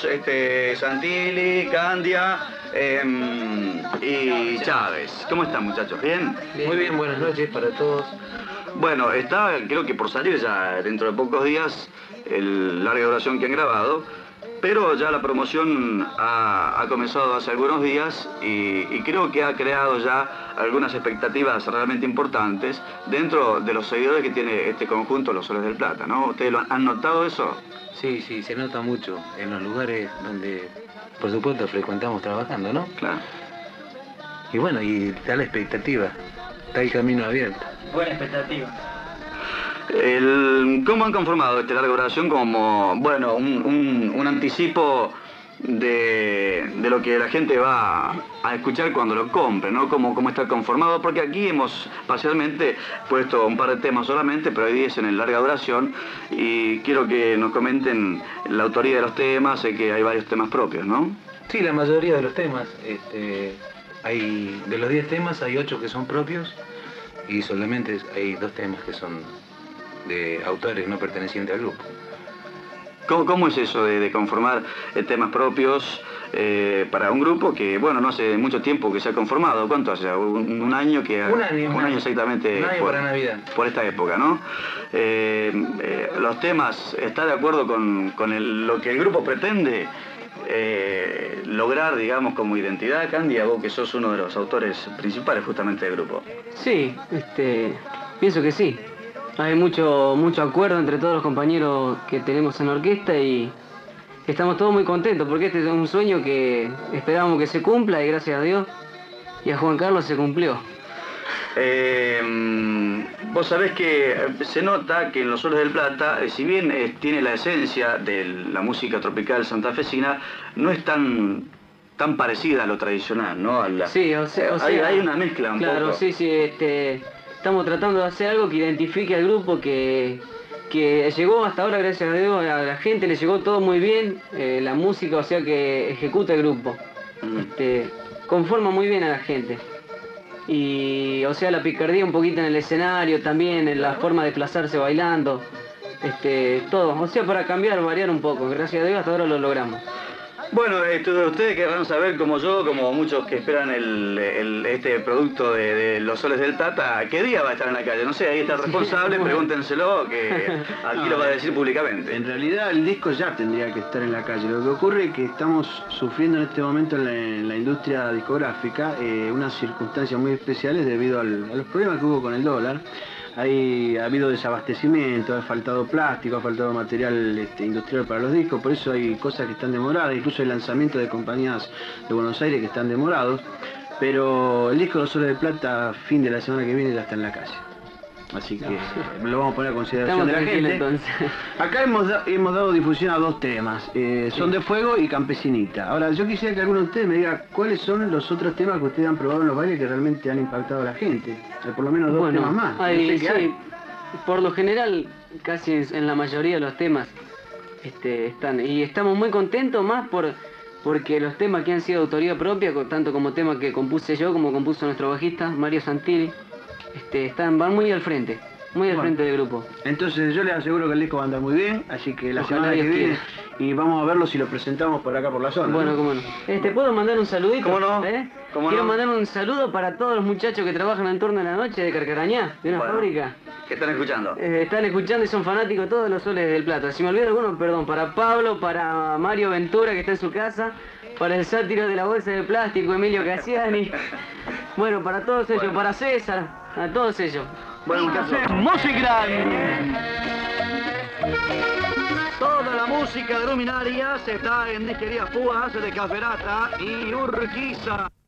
estamos Santilli, Candia y Chávez. ¿Cómo están, muchachos? ¿Bien? Muy bien, buenas noches para todos. Bueno, está, creo que por salir ya dentro de pocos días el larga duración que han grabado, pero ya la promoción ha comenzado hace algunos días y creo que ha creado ya algunas expectativas realmente importantes dentro de los seguidores que tiene este conjunto, Los Soles del Plata, ¿no? ¿Ustedes han notado eso? Sí, sí, se nota mucho en los lugares donde, por supuesto, frecuentamos trabajando, ¿no? Claro. Y bueno, y está la expectativa, está el camino abierto. Buena expectativa. ¿Cómo han conformado esta larga duración como, bueno, un anticipo de lo que la gente va a escuchar cuando lo compre, ¿no? ¿Cómo está conformado? Porque aquí hemos parcialmente puesto un par de temas solamente, pero hay 10 en el larga duración y quiero que nos comenten la autoría de los temas. Sé que hay varios temas propios, ¿no? Sí, la mayoría de los temas, de los 10 temas hay 8 que son propios y solamente hay 2 temas que son de autores no pertenecientes al grupo. ¿Cómo es eso de conformar temas propios para un grupo que, bueno, no hace mucho tiempo que se ha conformado? ¿Cuánto hace? ¿Un año? Un año exactamente. Un año para Navidad. Por esta época, ¿no? Los temas, ¿está de acuerdo con lo que el grupo pretende lograr, digamos, como identidad? Candia, vos que sos uno de los autores principales justamente del grupo. Sí, pienso que sí. Hay mucho acuerdo entre todos los compañeros que tenemos en la orquesta y estamos todos muy contentos porque este es un sueño que esperábamos que se cumpla y gracias a Dios y a Juan Carlos se cumplió. Vos sabés que se nota que en Los Soles del Plata, si bien tiene la esencia de la música tropical santafesina, no es tan parecida a lo tradicional, ¿no? Sí, o sea, hay una mezcla un poco. Claro, sí, estamos tratando de hacer algo que identifique al grupo, que llegó hasta ahora, gracias a Dios, a la gente le llegó todo muy bien, la música, o sea, que ejecuta el grupo. Conforma muy bien a la gente. Y, o sea, la picardía un poquito en el escenario también, en la forma de desplazarse bailando, todo. O sea, para cambiar, variar un poco. Gracias a Dios hasta ahora lo logramos. Bueno, ustedes querrán saber, como yo, como muchos que esperan este producto de Los Soles del Plata, ¿qué día va a estar en la calle? No sé, ahí está el responsable, pregúntenselo, que aquí lo va a decir públicamente. En realidad el disco ya tendría que estar en la calle. Lo que ocurre es que estamos sufriendo en este momento en la industria discográfica unas circunstancias muy especiales debido a los problemas que hubo con el dólar. Ha habido desabastecimiento, ha faltado plástico, ha faltado material industrial para los discos, por eso hay cosas que están demoradas, incluso el lanzamiento de compañías de Buenos Aires que están demorados, pero el disco de Los Soles de Plata, fin de la semana que viene, ya está en la calle. Así que lo vamos a poner a consideración de la gente. Entonces. Acá hemos dado difusión a 2 temas, Son de Fuego y Campesinita. Ahora, yo quisiera que alguno de ustedes me diga cuáles son los otros temas que ustedes han probado en los bailes que realmente han impactado a la gente. Por lo menos 2 temas más. Sí, por lo general, casi en la mayoría de los temas están. Y estamos muy contentos más porque los temas que han sido de autoría propia, tanto como temas que compuse yo como compuso nuestro bajista, Mario Santilli, van muy al frente del grupo. Entonces yo les aseguro que el disco va a andar muy bien, así que la semana que viene y vamos a verlo si lo presentamos por acá por la zona. Bueno, cómo no. ¿Puedo mandar un saludito? ¿Cómo no? Quiero mandar un saludo para todos los muchachos que trabajan en Turno de la Noche de Carcarañá, de una fábrica. ¿Qué están escuchando? Están escuchando y son fanáticos todos Los Soles del Plata. Si me olvido alguno, perdón. Para Pablo, para Mario Ventura, que está en su casa, para el sátiro de la bolsa de plástico, Emilio Cassiani. Bueno, para todos ellos, para César, a todos ellos. Bueno, música. Toda la música de luminarias está en Disquería Púas de Caferata y Urquiza.